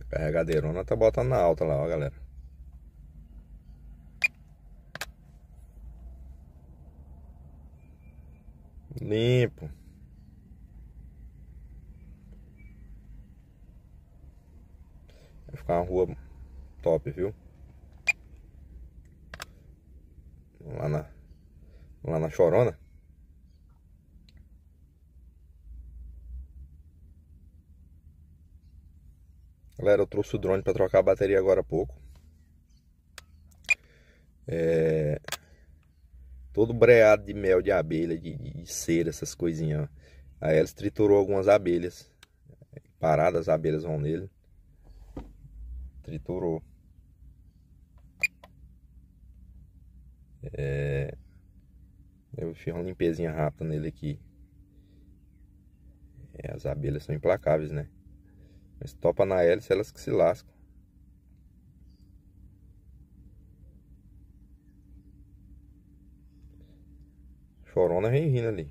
Carregadeirona tá botando na alta lá, ó, galera. Limpo. Vai ficar uma rua top, viu? Lá na, lá na Chorona. Galera, eu trouxe o drone pra trocar a bateria agora há pouco. Todo breado de mel de abelha, de cera, essas coisinhas, ó. Aí ela triturou algumas abelhas. Paradas, as abelhas vão nele. Triturou. Eu fiz uma limpezinha rápida nele aqui. As abelhas são implacáveis, né? Mas topa na hélice, elas que se lascam. Chorona vem vindo ali.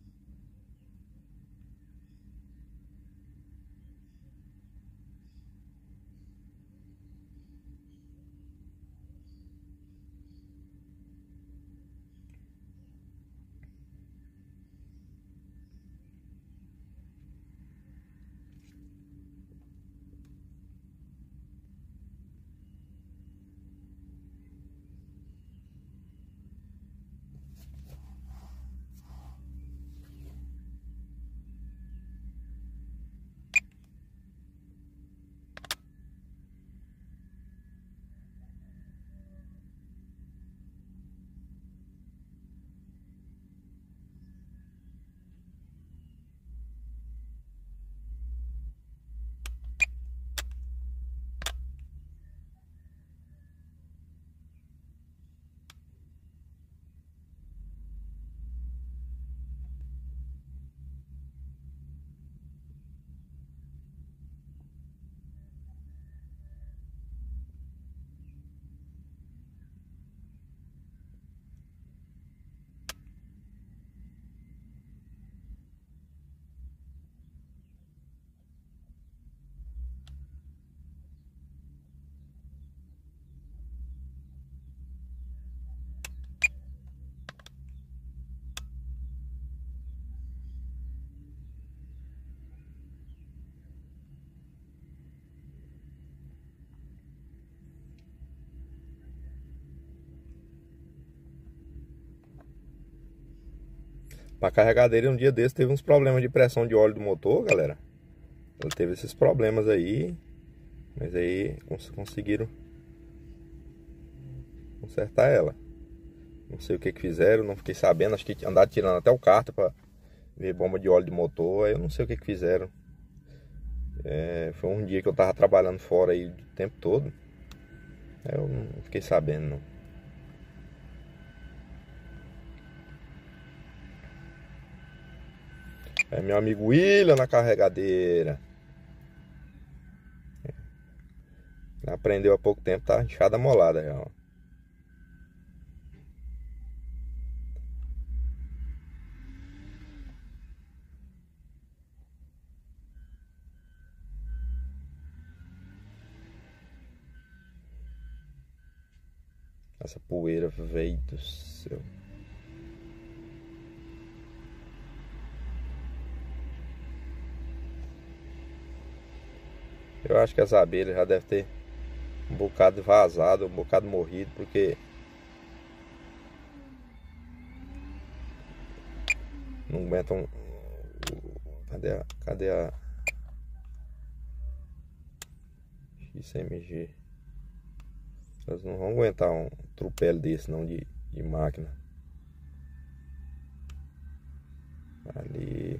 Pra carregadeira, um dia desse teve uns problemas de pressão de óleo do motor, galera. Ela teve esses problemas aí. Mas aí conseguiram consertar ela. Não sei o que fizeram, não fiquei sabendo. Acho que andaram tirando até o cárter pra ver bomba de óleo de motor. Aí eu não sei o que fizeram. Foi um dia que eu tava trabalhando fora aí o tempo todo. Aí eu não fiquei sabendo, não. É meu amigo William na carregadeira. Aprendeu há pouco tempo, tá inchada molada já, ó. Essa poeira, velho do céu. Eu acho que as abelhas já devem ter um bocado vazado, um bocado morrido, porque não aguentam. Cadê a XMG? Elas não vão aguentar um tropelo desse não de máquina. Ali.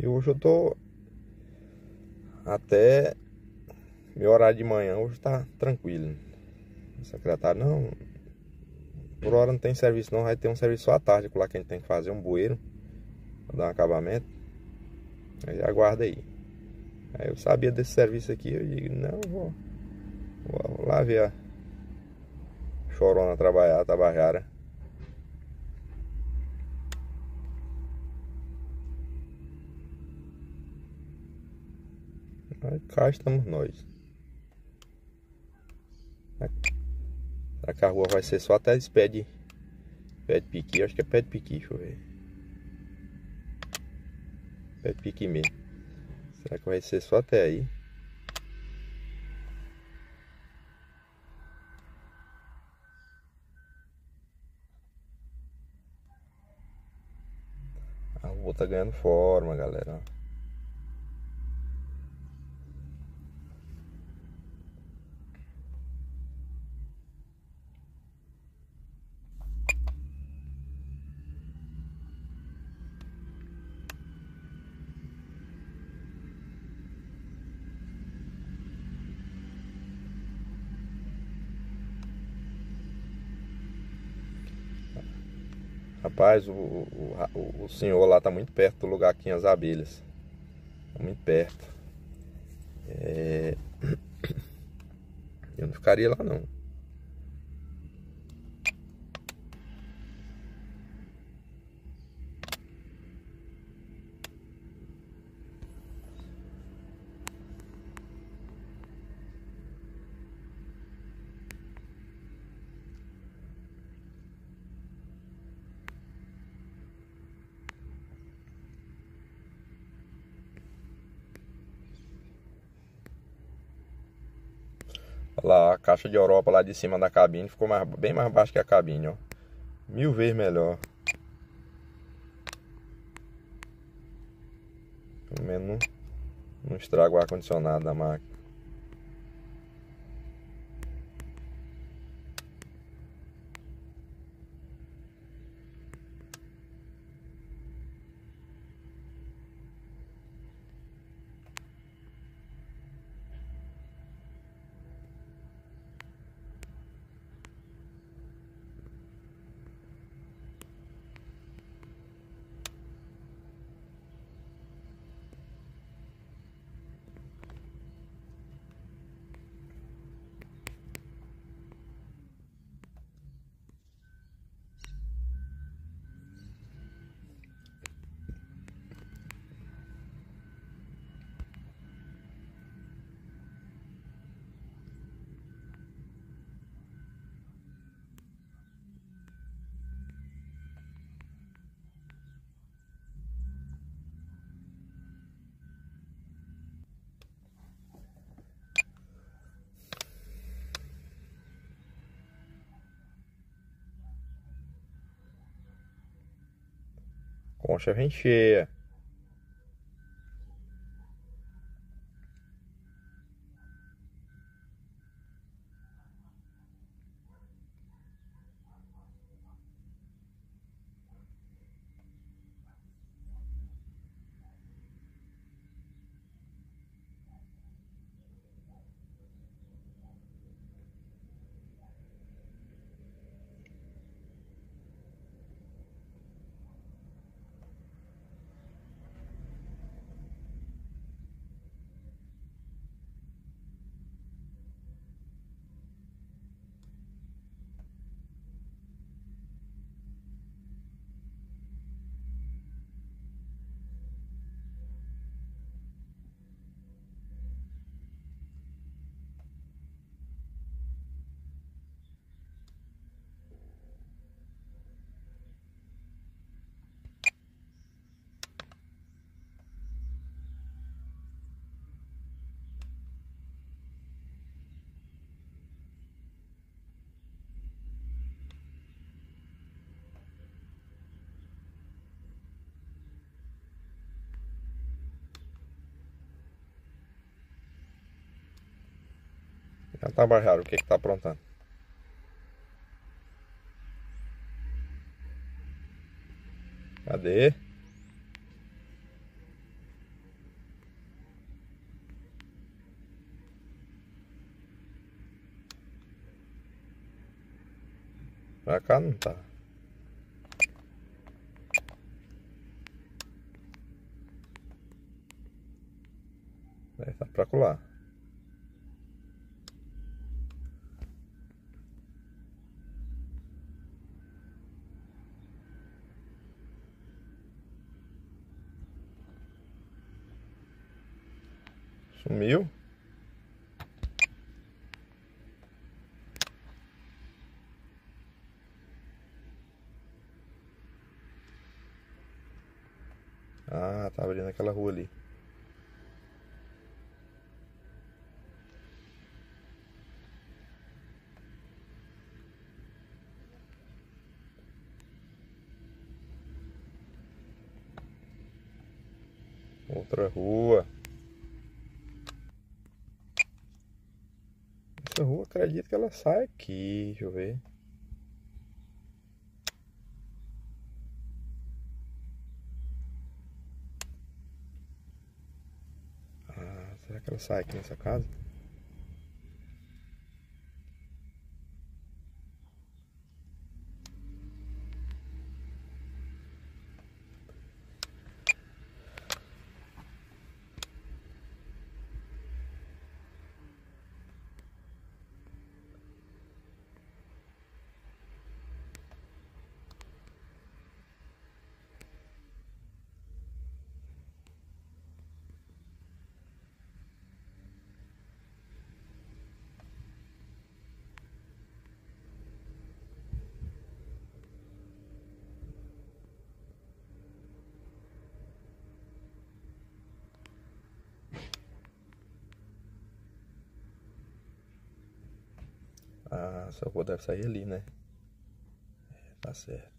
E hoje eu tô até meu horário de manhã, hoje tá tranquilo. O secretário, não, por hora não tem serviço não, vai ter um serviço só à tarde, lá que a gente tem que fazer um bueiro pra dar um acabamento. Aí aguarda aí. Aí eu sabia desse serviço aqui, eu digo, não, vou lá ver a Chorona trabalhar, a Tabajara. Aí cá estamos nós. Será que a rua vai ser só até esse pé de piqui? Acho que é pé de piqui, deixa eu ver. Pé de piqui mesmo. Será que vai ser só até aí? A rua tá ganhando forma, galera. Rapaz, o senhor lá tá muito perto do lugar que tinha as abelhas. Tá muito perto. Eu não ficaria lá não. Olha lá, a caixa de Europa lá de cima da cabine ficou bem mais baixo que a cabine, ó. 1000 vezes melhor. Pelo menos não estraga o ar-condicionado da máquina. Concha vem cheia. Já tá baixado, o que que tá aprontando? Cadê? Pra cá não tá. Tá pra colar. Sumiu. Ah, tá abrindo aquela rua ali. Outra rua. Essa rua, acredito que ela sai aqui. Deixa eu ver. Ah, será que ela sai aqui nessa casa? Ah, essa rua deve sair ali, né? Tá certo.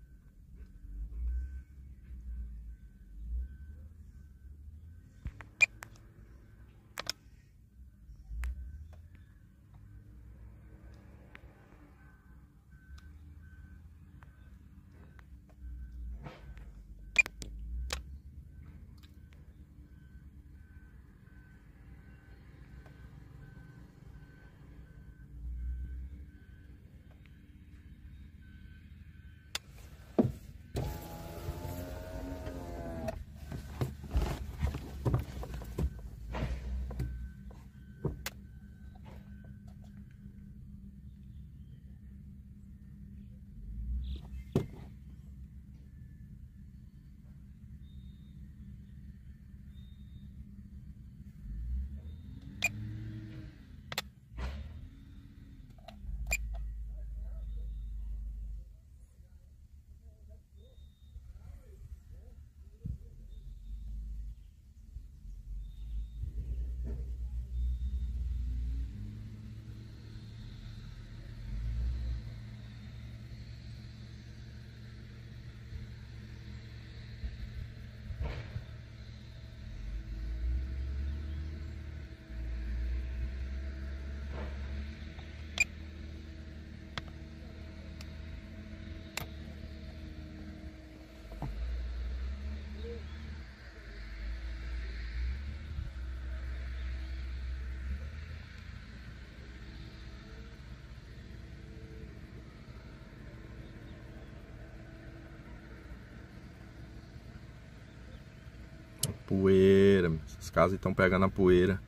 Poeira. Essas casas estão pegando a poeira.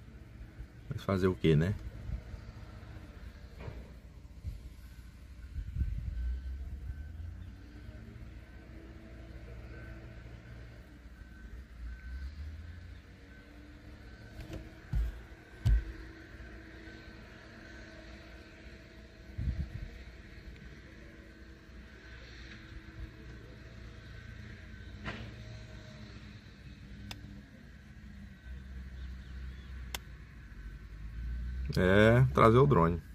Mas fazer o que, né? É, trazer o drone.